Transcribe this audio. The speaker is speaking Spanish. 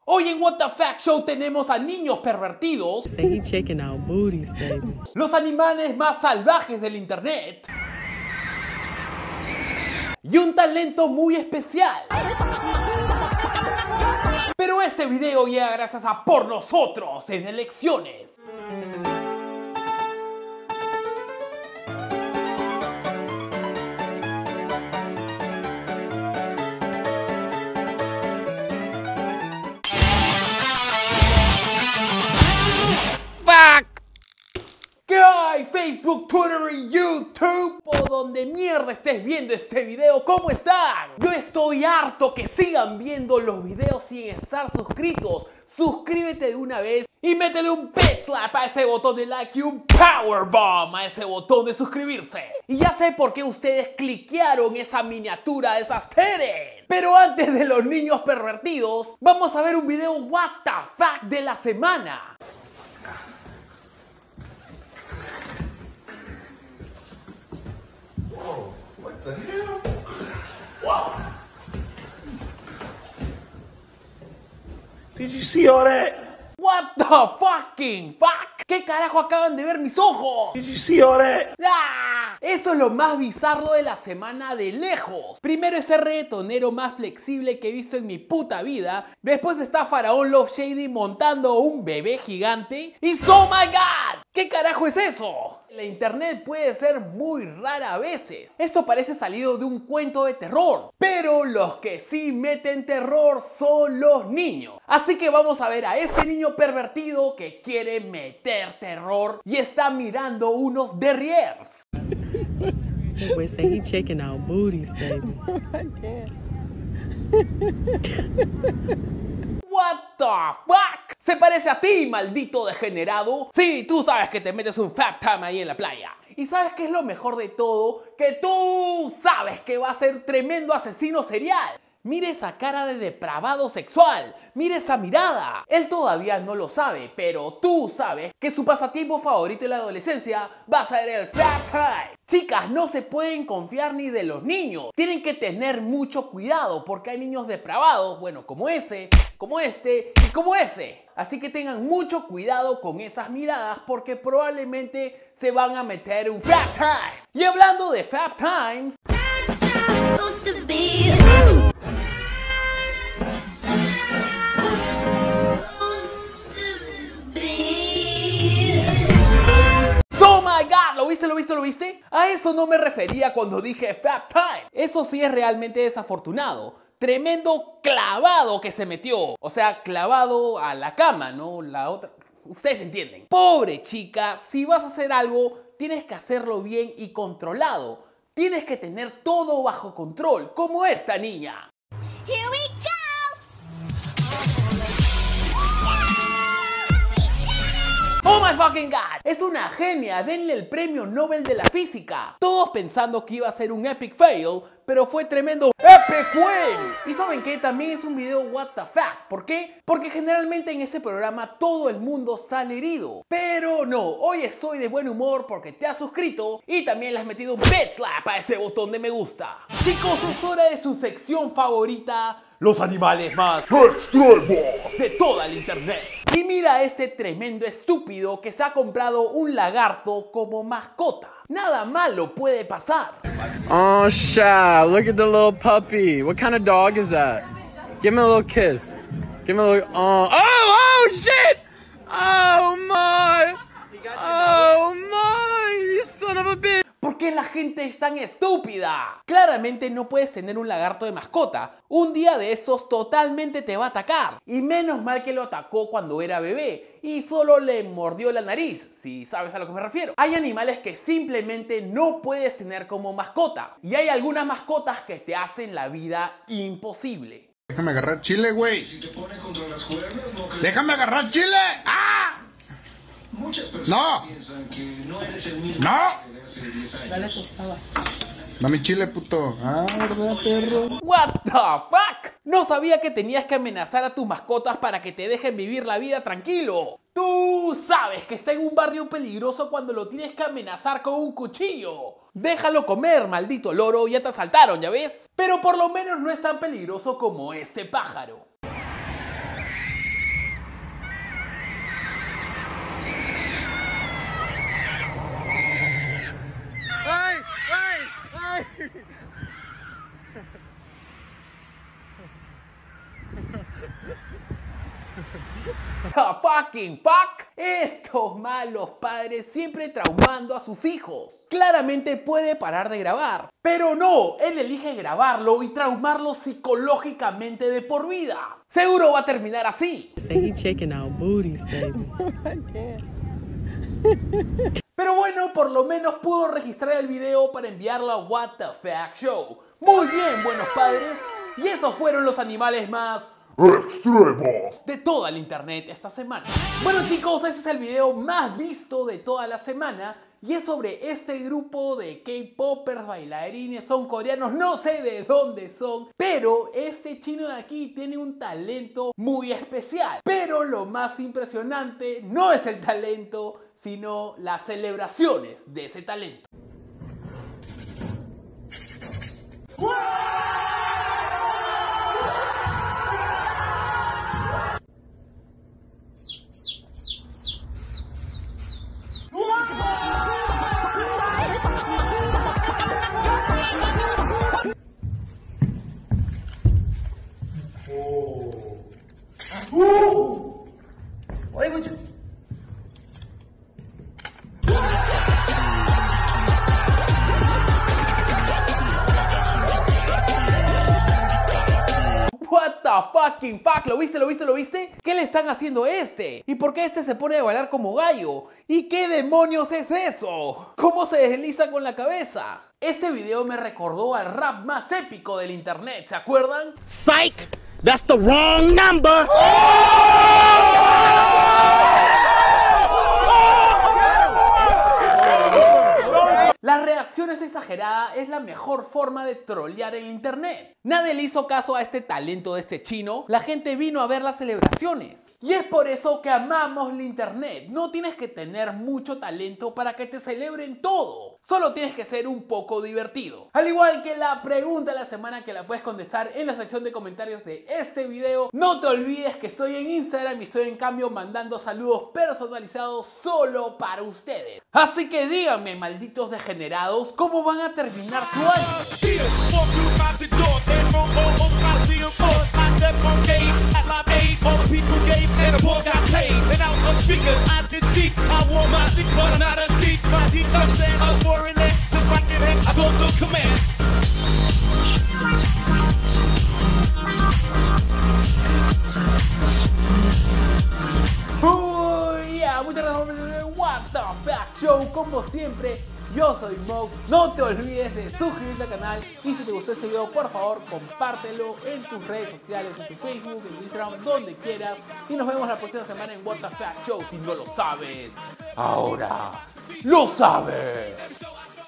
Hoy en What the Fact Show tenemos a niños pervertidos, los animales más salvajes del internet y un talento muy especial. Pero este video llega gracias a Por Nosotros en Elecciones. ¿Qué hay? Facebook, Twitter y YouTube, o donde mierda estés viendo este video, ¿cómo están? Yo estoy harto que sigan viendo los videos sin estar suscritos. Suscríbete de una vez y métele un bitch slap a ese botón de like y un powerbomb a ese botón de suscribirse. Y ya sé por qué ustedes cliquearon esa miniatura de esas teres. Pero antes de los niños pervertidos, vamos a ver un video What the Fuck de la semana. What the hell? Wow. Did you see all that? What the fucking fuck? ¿Qué carajo acaban de ver mis ojos? Did you see all that? ¡Ah! Esto es lo más bizarro de la semana de lejos. Primero este reggaetonero más flexible que he visto en mi puta vida. Después está Faraón Love Shady montando un bebé gigante. Y ¡oh my god! ¿Qué carajo es eso? La internet puede ser muy rara a veces. Esto parece salido de un cuento de terror. Pero los que sí meten terror son los niños. Así que vamos a ver a este niño pervertido que quiere meter terror y está mirando unos derriers. Wait, say he checking out booties, baby. What the fuck? ¿Se parece a ti, maldito degenerado? Sí, tú sabes que te metes un fab time ahí en la playa. ¿Y sabes qué es lo mejor de todo? Que tú sabes que va a ser tremendo asesino serial. Mire esa cara de depravado sexual. Mire esa mirada. Él todavía no lo sabe, pero tú sabes que su pasatiempo favorito en la adolescencia va a ser el fab time. Chicas, no se pueden confiar ni de los niños. Tienen que tener mucho cuidado porque hay niños depravados, bueno, como ese, como este y como ese. Así que tengan mucho cuidado con esas miradas porque probablemente se van a meter un fab time. Y hablando de fab times, ¿Lo viste? A eso no me refería cuando dije fab time. Eso sí es realmente desafortunado. Tremendo clavado que se metió. O sea, clavado a la cama, ¿no? La otra... Ustedes entienden. Pobre chica, si vas a hacer algo, tienes que hacerlo bien y controlado. Tienes que tener todo bajo control, como esta niña. Here we go. ¡Oh my fucking god! Es una genia, denle el premio Nobel de la física. Todos pensando que iba a ser un epic fail, pero fue tremendo epic win. Y ¿saben qué? También es un video what the fuck. ¿Por qué? Porque generalmente en este programa todo el mundo sale herido. Pero no, hoy estoy de buen humor porque te has suscrito y también le has metido un bitch slap a ese botón de me gusta. Chicos, es hora de su sección favorita, los animales más extremos de toda el internet. Y mira a este tremendo estúpido que se ha comprado un lagarto como mascota. Nada malo puede pasar. Oh, Sha, look at the little puppy. What kind of dog is that? Give me a little kiss. Give me a little... Oh, shit! Oh, my! Oh, my! You son of a bitch! ¿Por qué la gente es tan estúpida? Claramente no puedes tener un lagarto de mascota. Un día de estos totalmente te va a atacar. Y menos mal que lo atacó cuando era bebé y solo le mordió la nariz, si sabes a lo que me refiero. Hay animales que simplemente no puedes tener como mascota. Y hay algunas mascotas que te hacen la vida imposible. Déjame agarrar chile, güey. Déjame agarrar chile. ¡Ah! Muchas personas ¡No! piensan que no eres el mismo ¡No! que de hace 10 años. Dame chile, puto. Ah, ¿verdad, perro? What the fuck? No sabía que tenías que amenazar a tus mascotas para que te dejen vivir la vida tranquilo. Tú sabes que está en un barrio peligroso cuando lo tienes que amenazar con un cuchillo. Déjalo comer, maldito loro, ya te asaltaron, ¿ya ves? Pero por lo menos no es tan peligroso como este pájaro. The fucking fuck. Estos malos padres siempre traumando a sus hijos. Claramente puede parar de grabar, pero no, él elige grabarlo y traumarlo psicológicamente de por vida. Seguro va a terminar así. Say he checking out booties, baby. Pero bueno, por lo menos pudo registrar el video para enviarlo a What the Fuck Show. Muy bien, buenos padres. Y esos fueron los animales más extremos de toda el internet esta semana. Bueno chicos, ese es el video más visto de toda la semana. Y es sobre este grupo de K-popers, bailarines, son coreanos, no sé de dónde son. Pero este chino de aquí tiene un talento muy especial. Pero lo más impresionante no es el talento, sino las celebraciones de ese talento. What the fucking fuck, ¿lo viste? ¿Lo viste? ¿Lo viste? ¿Qué le están haciendo a este? ¿Y por qué este se pone a bailar como gallo? ¿Y qué demonios es eso? ¿Cómo se desliza con la cabeza? Este video me recordó al rap más épico del internet, ¿se acuerdan? Psych! That's the wrong number! Las reacciones exageradas es la mejor forma de trolear en internet. Nadie le hizo caso a este talento de este chino, la gente vino a ver las celebraciones. Y es por eso que amamos el internet. No tienes que tener mucho talento para que te celebren todo. Solo tienes que ser un poco divertido. Al igual que la pregunta de la semana, que la puedes contestar en la sección de comentarios de este video. No te olvides que estoy en Instagram y estoy en cambio mandando saludos personalizados solo para ustedes. Así que díganme, malditos degenerados, ¿cómo van a terminar su año? Muchas gracias por ver What the Fuck Show. Como siempre, yo soy Mox. No te olvides de suscribirte al canal. Y si te gustó este video, por favor, compártelo en tus redes sociales, en tu Facebook, en tu Instagram, donde quieras. Y nos vemos la próxima semana en What the Fuck Show. Si no lo sabes, ahora lo sabes.